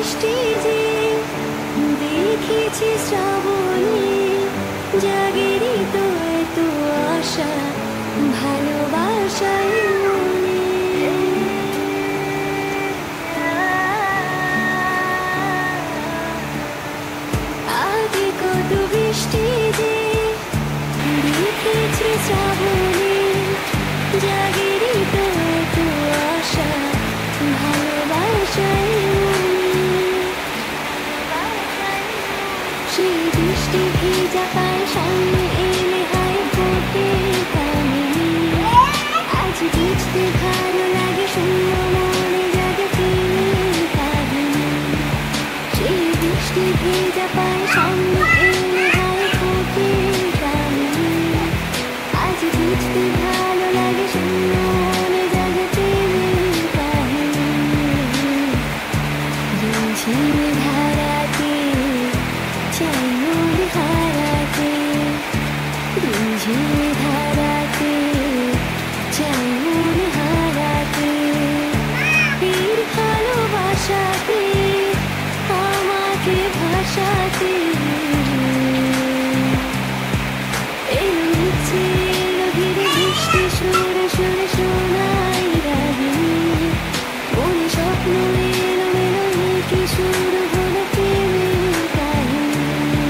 বৃষ্টি যে দেখেছি শ্রাবণে, জাগেরই তো এত আশা ভালোবাসায় মনে। আগে কত বৃষ্টি যে দেখেছি শ্রাবণে, জাগেরই তো এত আশা ভালোবাসায় মনে। সেই বৃষ্টি ভেজা পায় সামনে এলে হয় ফোটে কামিনী। আজ বুঝতে ভালো লাগে শূন্য মনে জাগে প্রেমের কাহিনী। সেই বৃষ্টি ভেজা পায় সামনে এলে হয় ফোটে কামিনী। আজ বুঝতে ভালো লাগে শূন্য মনে জাগে প্রেমের কাহিনী। ঝিমঝিমে ধারাতে চাই মন হারাতে, ঝিমঝিমে ধারাতে চাই মন হারাতে। এই ভালোবাসাতে আমাকে ভাসাতে। এলো নিচে এলো ধীরে বৃষ্টি সুরে সুরে শোনাই রাগিনী। মনে স্বপ্ন এলো মেলো কি শুরু হলো প্রেমের কাহিনী।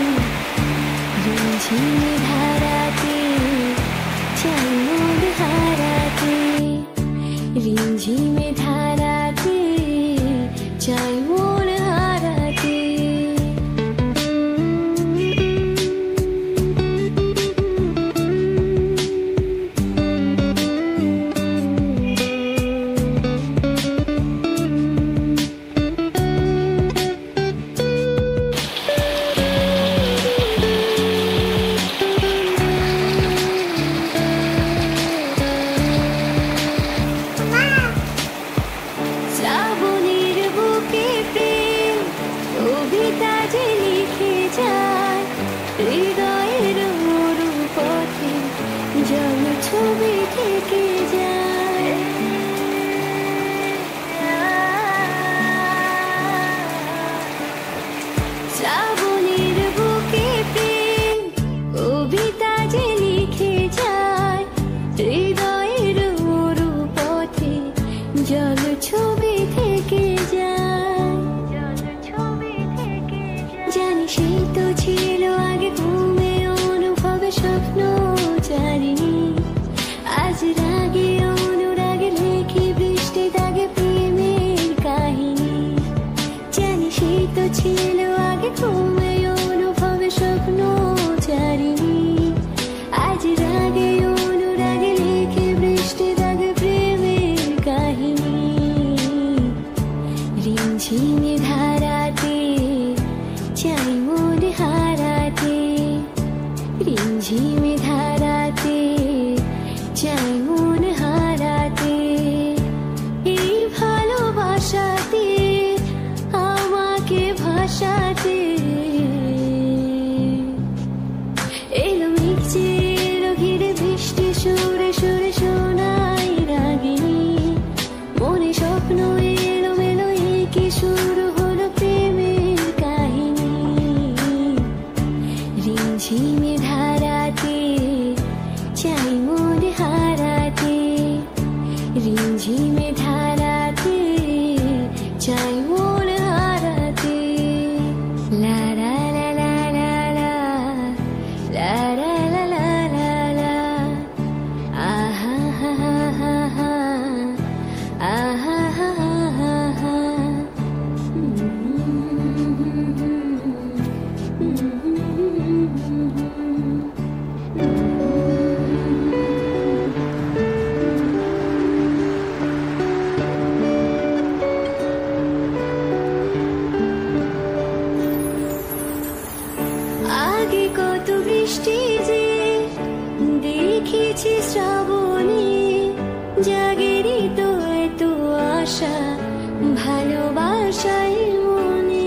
ঝিমঝিমে ধারাতে চাই মন হারাতে, রিমঝিমে ধারাতে চাই মন হারাতে। শ্রাবণের বুকে প্রেম কবিতা যে লিখে যায়, হৃদয়ের মরু পথে জল ছবি থেকে যায়। শ্রাবণের বুকে প্রেম কবিতা যে লিখে যায়, হৃদয়ের মরু পথে জল ছবি থেকে যায়। জানি সেই তো ছিল আগে ঘুমে অনুভবে স্বপ্ন চারিণী। আজ রাগে অনুরাগে লেখি বৃষ্টি দাগে প্রেমের কাহিনী। জানি সেই তো ছিল আগে ঘুমে অনুভবে স্বপ্ন চারিণী। আজ রাগে অনুরাগে লেখি বৃষ্টি দাগে প্রেমের কাহিনী। রিমঝিমে ধারাতে চাই মন হারাতে, রিমঝিমে ধারাতে চাই মন হারাতে। এই ভালোবাসাতে আমাকে ভাসাতে। এলো মিছে এলো ঘিরে বৃষ্টি সুরে সুরে শোনাই রাগিনী। মনে স্বপ্ন এলো মেলো কি শুরু হলো প্রেমের কাহিনী। রিমঝিমে ধারাতে চাই মন হারাতে, রিমঝিমে ধারাতে চাই মন হারাতে। লা লা লা লা লা লা, লা লা লা লা লা লা, আহা হা হা হা হা, আহা হা হা হা। আগে কত বৃষ্টি যে দেখেছি শ্রাবণে, জাগেরই তো এত আশা ভালোবাসায় মনে।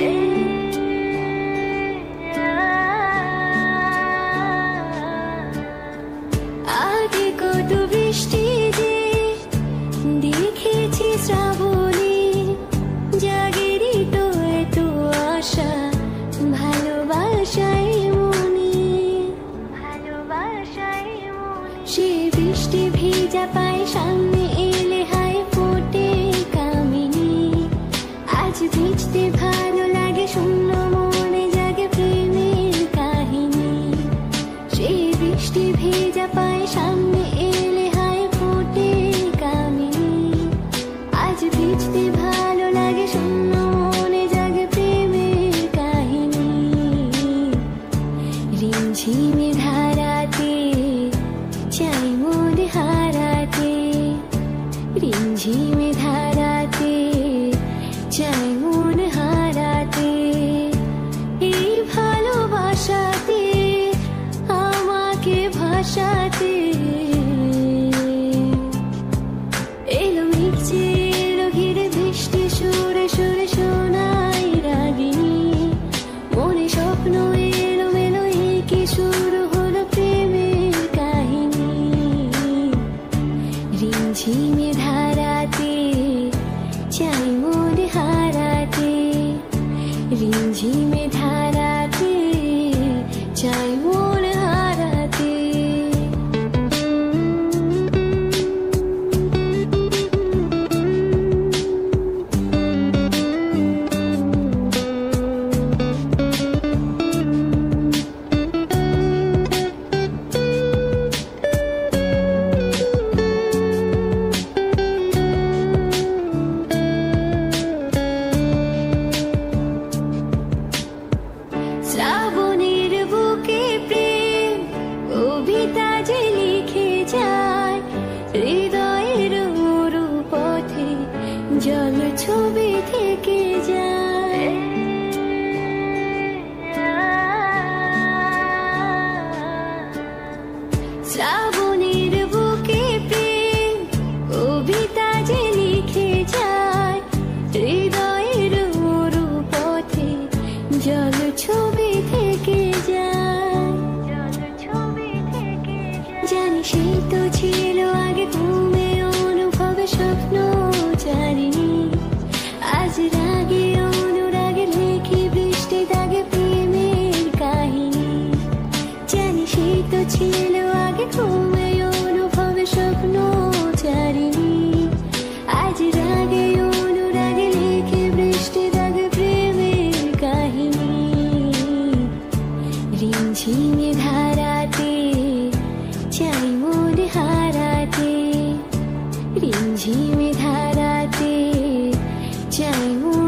আগে কত বৃষ্টি যে দেখেছি শ্রাবণে, জাগেরই রিমঝিমে ধারাতে চাই মন হারাতে, এই ভালোবাসাতে আমাকে ভাসাতে। এলো মেঘ যে এলো ঘিরে বৃষ্টি সুরে সুরে শোনাই রাগিনী, মনে স্বপ্ন এলো মেলো কি শুরু হলো প্রেমের কাহিনী। রিমঝিমে ধারাতে চাই মন হারাতে, রিমঝিমে ধারাতে চাই মন হারাতে। শ্রাবণের বুকে প্রেম কবিতা যে লিখে যায়, হৃদয়ের মরু পথে জল ছবি থেকে যায়। শ্রাবণের বুকে প্রেম কবিতা যে লিখে যায়, হৃদয়ের মরু পথে জল ছবি থেকে যায়। জানি সেই তো ছিল আগে ঘুমে অনুভবে স্বপ্ন জানিনি, আজ রাগে অনুরাগে লেখি বৃষ্টি দাগে প্রেমের কাহিনী। জানি সেই তো ছিল আগে ঘুমে অনুভবে স্বপ্ন জানিনি, আজ রাগে অনুরাগে লেখি বৃষ্টি দাগে প্রেমের কাহিনী। রিমঝিমে ধারাতে চাই মন হারাতে, রিমঝিমে ধারাতে চাই মন